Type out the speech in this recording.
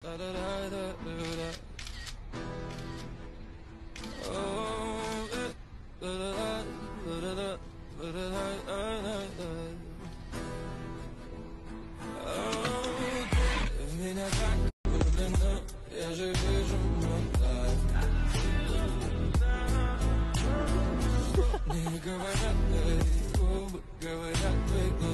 Меня так влюблена, я же вижу много. Не говорят твои губы, говорят твои глаза.